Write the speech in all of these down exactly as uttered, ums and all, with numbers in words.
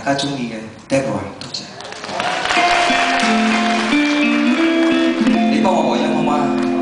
家中意嘅 Deborah， 多謝。你幫我和音好嗎？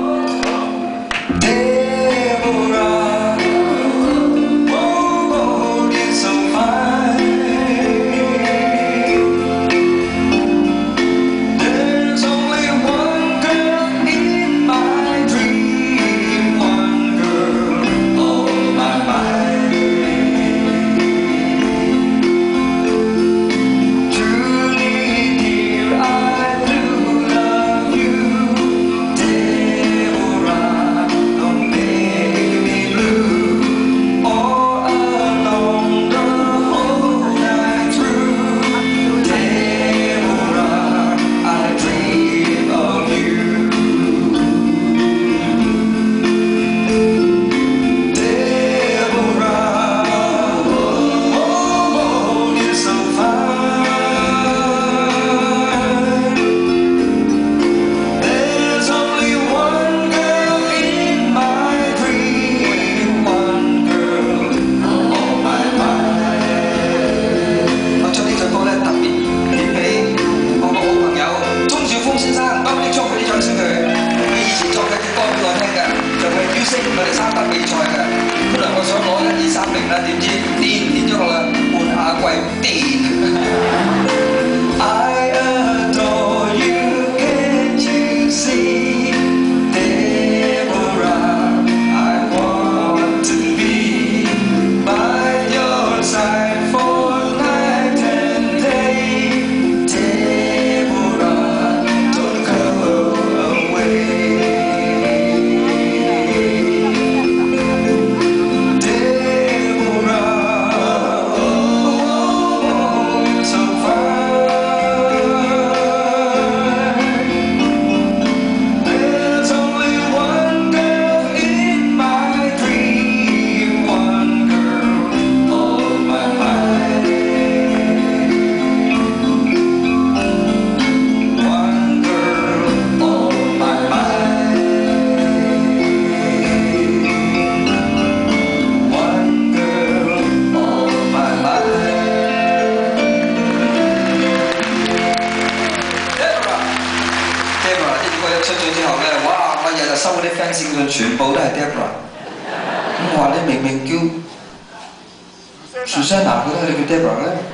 收嗰啲 fans 信全部都係 Deborah， 咁我話你明明叫 Susanna， 佢都係你叫 Deborah 咧。